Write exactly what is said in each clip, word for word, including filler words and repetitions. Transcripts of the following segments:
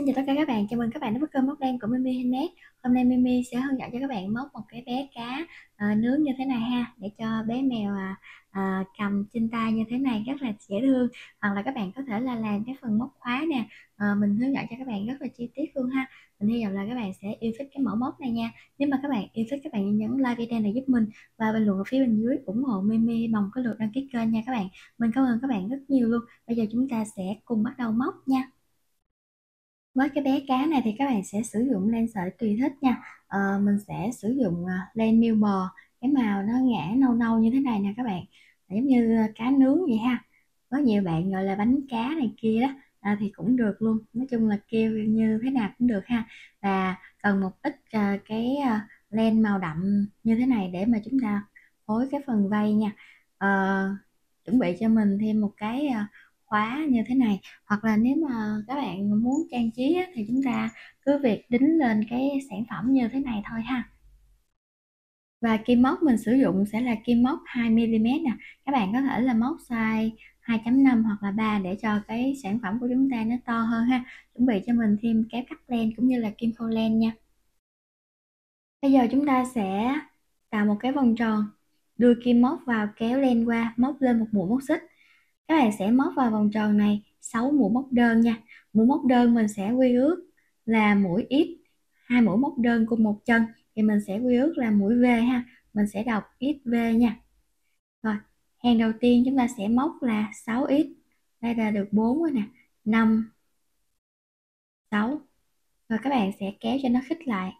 Xin chào tất cả các bạn, chào mừng các bạn đến với kênh Móc Len của Mimi Handmade. Hôm nay Mimi sẽ hướng dẫn cho các bạn móc một cái bé cá à, nướng như thế này ha, để cho bé mèo à, à, cầm trên tay như thế này rất là dễ thương. Hoặc là các bạn có thể là làm cái phần móc khóa nè, à, mình hướng dẫn cho các bạn rất là chi tiết luôn ha. Mình hy vọng là các bạn sẽ yêu thích cái mẫu móc này nha. Nếu mà các bạn yêu thích, các bạn nhấn like video này giúp mình và bình luận ở phía bên dưới ủng hộ Mimi bằng cái lượt đăng ký kênh nha các bạn. Mình cảm ơn các bạn rất nhiều luôn. Bây giờ chúng ta sẽ cùng bắt đầu móc nha. Với cái bé cá này thì các bạn sẽ sử dụng len sợi tùy thích nha. Ờ, mình sẽ sử dụng len miêu bò, cái màu nó ngã nâu nâu như thế này nè các bạn, giống như cá nướng vậy ha. Có nhiều bạn gọi là bánh cá này kia đó, à, thì cũng được luôn. Nói chung là kêu như thế nào cũng được ha. Và cần một ít uh, cái uh, len màu đậm như thế này để mà chúng ta phối cái phần vây nha. Ờ, chuẩn bị cho mình thêm một cái uh, khóa như thế này, hoặc là nếu mà các bạn muốn trang trí á, thì chúng ta cứ việc đính lên cái sản phẩm như thế này thôi ha. Và kim móc mình sử dụng sẽ là kim móc hai mi li mét nè, các bạn có thể là móc size hai chấm năm hoặc là ba để cho cái sản phẩm của chúng ta nó to hơn ha. Chuẩn bị cho mình thêm kéo cắt len cũng như là kim khâu len nha. Bây giờ chúng ta sẽ tạo một cái vòng tròn, đưa kim móc vào, kéo len qua, móc lên một mũi móc xích. Các bạn sẽ móc vào vòng tròn này sáu mũi móc đơn nha. Mũi móc đơn mình sẽ quy ước là mũi X, hai mũi móc đơn cùng một chân thì mình sẽ quy ước là mũi V ha. Mình sẽ đọc ích vê nha. Rồi, hàng đầu tiên chúng ta sẽ móc là sáu x. Đây là được bốn rồi nè, năm, sáu. Rồi các bạn sẽ kéo cho nó khít lại.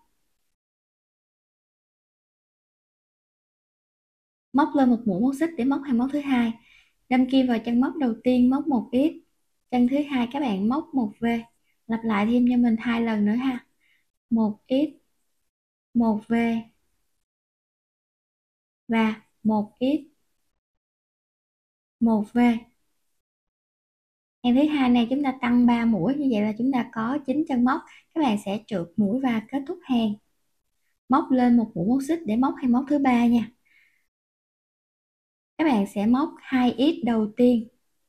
Móc lên một mũi móc xích để móc hàng móc thứ hai. Đâm kim vào chân móc đầu tiên, móc một x. Chân thứ hai các bạn móc một V. Lặp lại thêm cho mình hai lần nữa ha. một x, một V và một x, một V. Hàng thứ hai này chúng ta tăng ba mũi, như vậy là chúng ta có chín chân móc. Các bạn sẽ trượt mũi và kết thúc hàng. Móc lên một mũi móc xích để móc hàng móc thứ ba nha. Các bạn sẽ móc hai x đầu tiên.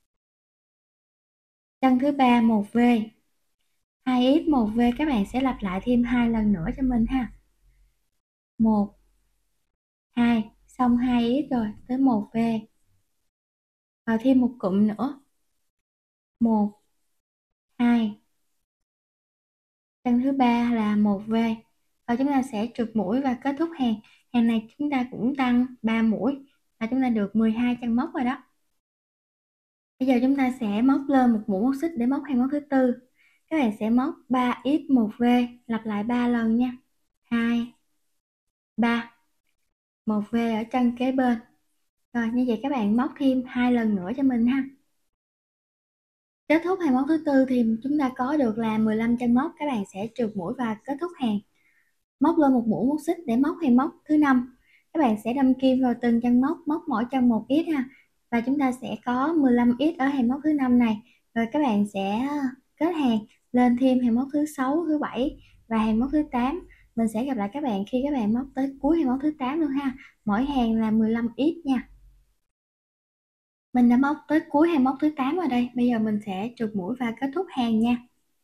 Chân thứ ba một V. hai x một V các bạn sẽ lặp lại thêm hai lần nữa cho mình ha. một, hai, xong hai x rồi, tới một V. Vào thêm một cụm nữa. một, hai. Chân thứ ba là một V. Và chúng ta sẽ trượt mũi và kết thúc hàng. Hàng này chúng ta cũng tăng ba mũi và chúng ta được mười hai chân móc rồi đó. Bây giờ chúng ta sẽ móc lên một mũi móc xích để móc hàng móc thứ tư. Các bạn sẽ móc ba x một V, lặp lại ba lần nha. hai, ba. một V ở chân kế bên. Rồi như vậy các bạn móc thêm hai lần nữa cho mình ha. Kết thúc hàng móc thứ tư thì chúng ta có được là mười lăm chân móc. Các bạn sẽ trượt mũi và kết thúc hàng. Móc lên một mũi móc xích để móc hàng móc thứ năm. Các bạn sẽ đâm kim vào từng chân móc, móc mỗi chân một x ha. Và chúng ta sẽ có mười lăm x ở hàng móc thứ năm này. Rồi các bạn sẽ kết hàng lên thêm hàng móc thứ sáu, thứ bảy và hàng móc thứ tám. Mình sẽ gặp lại các bạn khi các bạn móc tới cuối hàng móc thứ tám luôn ha. Mỗi hàng là mười lăm x nha. Mình đã móc tới cuối hàng móc thứ tám rồi đây. Bây giờ mình sẽ trượt mũi và kết thúc hàng nha.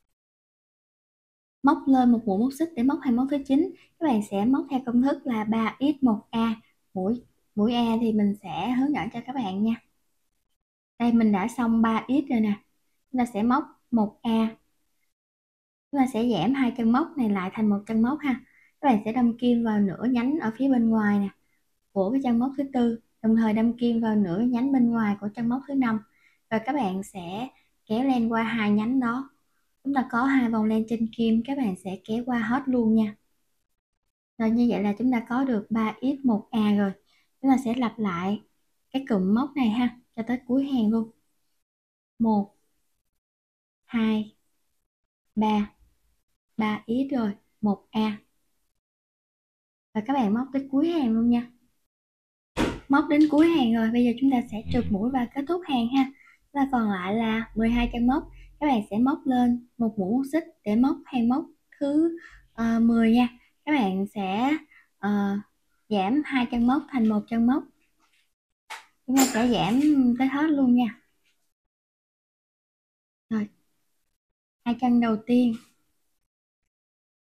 Móc lên một mũi móc xích để móc hàng móc thứ chín. Các bạn sẽ móc theo công thức là ba x một A. Mũi mũi A thì mình sẽ hướng dẫn cho các bạn nha. Đây mình đã xong ba x rồi nè. Chúng ta sẽ móc một A. Chúng ta sẽ giảm hai chân móc này lại thành một chân móc ha. Các bạn sẽ đâm kim vào nửa nhánh ở phía bên ngoài nè của cái chân móc thứ tư, đồng thời đâm kim vào nửa nhánh bên ngoài của chân móc thứ năm. Và các bạn sẽ kéo len qua hai nhánh đó. Chúng ta có hai vòng len trên kim, các bạn sẽ kéo qua hết luôn nha. Rồi như vậy là chúng ta có được ba x một A rồi. Chúng ta sẽ lặp lại cái cụm móc này ha cho tới cuối hàng luôn. một, hai, ba. ba x rồi, một A. Và các bạn móc tới cuối hàng luôn nha. Móc đến cuối hàng rồi, bây giờ chúng ta sẽ trượt mũi và kết thúc hàng ha. Và còn lại là mười hai chân móc. Các bạn sẽ móc lên một mũi móc xích để móc hàng móc thứ uh, mười nha. Các bạn sẽ uh, giảm hai chân móc thành một chân móc. Chúng ta sẽ giảm tới hết luôn nha. Rồi, hai chân đầu tiên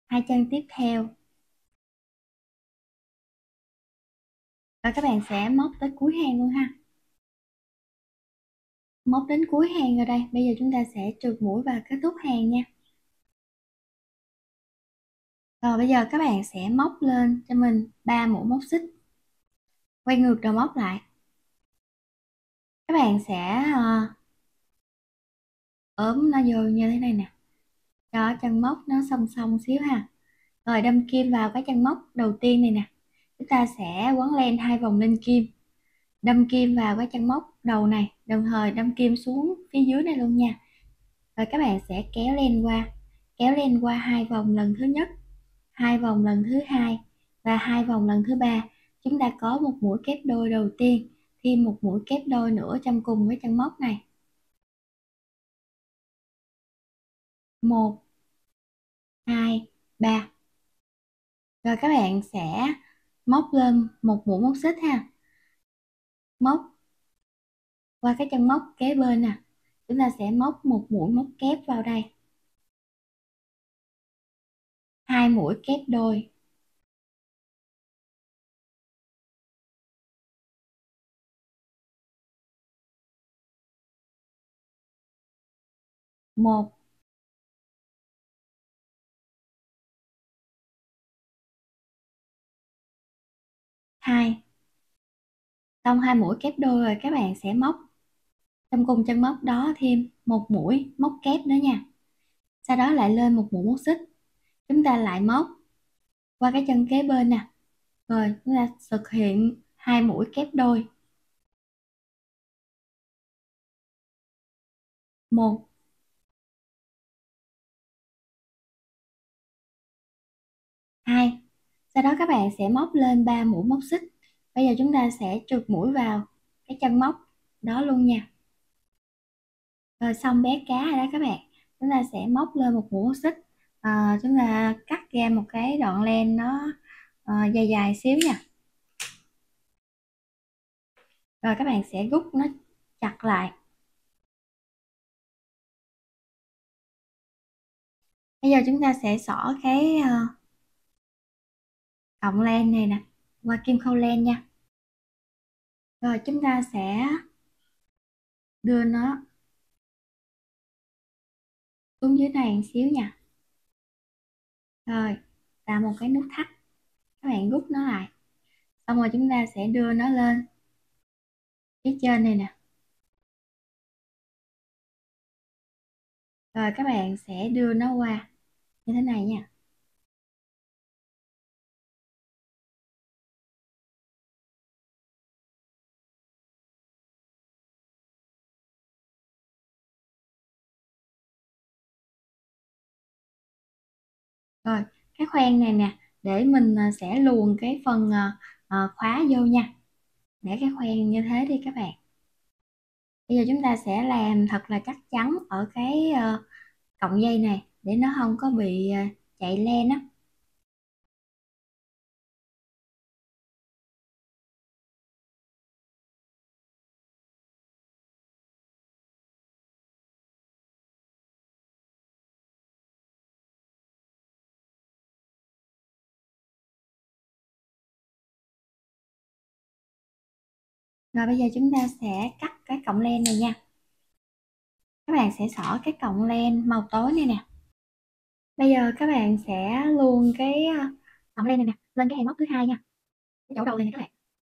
hai chân tiếp theo. Rồi các bạn sẽ móc tới cuối hàng luôn ha. Móc đến cuối hàng rồi đây, bây giờ chúng ta sẽ trượt mũi và kết thúc hàng nha. Rồi bây giờ các bạn sẽ móc lên cho mình ba mũi móc xích, quay ngược đầu móc lại. Các bạn sẽ uh, ốm nó vô như thế này nè, cho chân móc nó song song xíu ha. Rồi đâm kim vào cái chân móc đầu tiên này nè, chúng ta sẽ quấn len hai vòng lên kim, đâm kim vào cái chân móc đầu này, đồng thời đâm kim xuống phía dưới này luôn nha. Rồi các bạn sẽ kéo len qua, kéo len qua hai vòng lần thứ nhất, hai vòng lần thứ hai và hai vòng lần thứ ba. Chúng ta có một mũi kép đôi đầu tiên, thêm một mũi kép đôi nữa trong cùng với chân móc này. Một, hai, ba. Rồi các bạn sẽ móc lên một mũi móc xích ha, móc qua cái chân móc kế bên nè, chúng ta sẽ móc một mũi móc kép vào đây, hai mũi kép đôi, một, hai. Xong hai mũi kép đôi rồi các bạn sẽ móc trong cùng chân móc đó thêm một mũi móc kép nữa nha. Sau đó lại lên một mũi móc xích, chúng ta lại móc qua cái chân kế bên nè, rồi chúng ta thực hiện hai mũi kép đôi, một, hai. Sau đó các bạn sẽ móc lên ba mũi móc xích. Bây giờ chúng ta sẽ trượt mũi vào cái chân móc đó luôn nha. Rồi xong bé cá rồi đó các bạn, chúng ta sẽ móc lên một mũi móc xích, à, chúng ta cắt ra một cái đoạn len nó à, dài dài xíu nha. Rồi các bạn sẽ rút nó chặt lại. Bây giờ chúng ta sẽ xỏ cái uh, cọng len này nè qua kim khâu len nha. Rồi chúng ta sẽ đưa nó xuống dưới này một xíu nha. Rồi tạo một cái nút thắt, các bạn rút nó lại, xong rồi chúng ta sẽ đưa nó lên phía trên này nè. Rồi các bạn sẽ đưa nó qua như thế này nha. Rồi cái khoen này nè, để mình à, sẽ luồn cái phần à, à, khóa vô nha. Để cái khoen như thế đi các bạn. Bây giờ chúng ta sẽ làm thật là chắc chắn ở cái uh, cọng dây này để nó không có bị uh, chạy len á. Rồi bây giờ chúng ta sẽ cắt cái cọng len này nha. Các bạn sẽ xỏ cái cọng len màu tối này nè. Bây giờ các bạn sẽ luồn cái ờ, cọng len này nè lên cái hàng móc thứ hai nha, cái chỗ đầu này nè các bạn.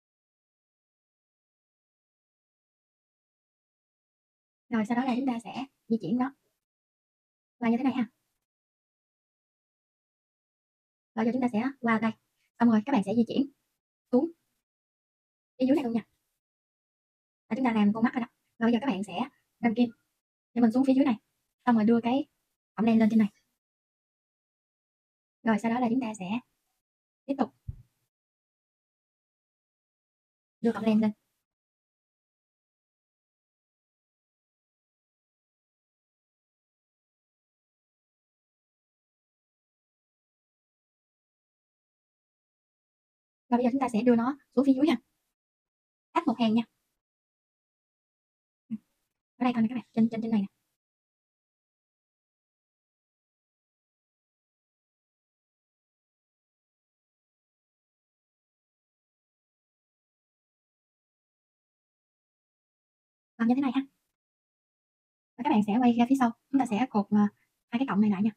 Rồi sau đó là chúng ta sẽ di chuyển nó và như thế này ha. Rồi giờ chúng ta sẽ qua đây, xong rồi các bạn sẽ di chuyển xuống phía dưới này luôn nha. Là chúng ta làm con mắt rồi đó. Rồi bây giờ các bạn sẽ đâm kim cho mình xuống phía dưới này, xong rồi đưa cái cọng len lên trên này. Rồi sau đó là chúng ta sẽ tiếp tục đưa cọng len lên. Rồi bây giờ chúng ta sẽ đưa nó xuống phía dưới nha, cách một hàng nha. Ở đây thôi nè các bạn, trên trên trên này nè. Làm như thế này ha. Và các bạn sẽ quay ra phía sau, chúng ta sẽ cột, ờ, hai cái cọng này lại nha.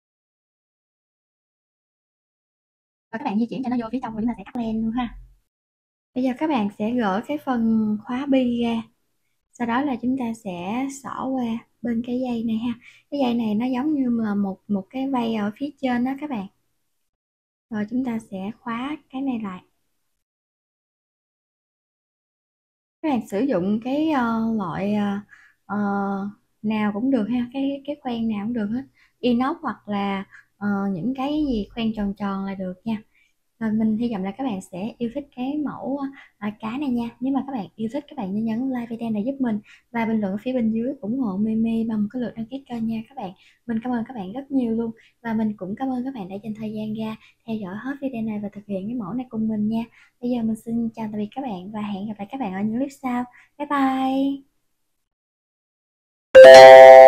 Và các bạn di chuyển cho nó vô phía trong rồi chúng ta sẽ cắt len luôn ha. Bây giờ các bạn sẽ gỡ cái phần khóa bi ra, sau đó là chúng ta sẽ xỏ qua bên cái dây này ha. Cái dây này nó giống như là một một cái vây ở phía trên đó các bạn. Rồi chúng ta sẽ khóa cái này lại. Các bạn sử dụng cái uh, loại uh, nào cũng được ha, cái cái khoen nào cũng được hết, inox hoặc là uh, những cái gì khoen tròn tròn là được nha. Rồi mình hy vọng là các bạn sẽ yêu thích cái mẫu à, cá này nha. Nếu mà các bạn yêu thích, các bạn nhớ nhấn like video này giúp mình và bình luận ở phía bên dưới ủng hộ Mimi bằng một cái lượt đăng ký kênh nha các bạn. Mình cảm ơn các bạn rất nhiều luôn, và mình cũng cảm ơn các bạn đã dành thời gian ra theo dõi hết video này và thực hiện cái mẫu này cùng mình nha. Bây giờ mình xin chào tạm biệt các bạn và hẹn gặp lại các bạn ở những clip sau. Bye bye.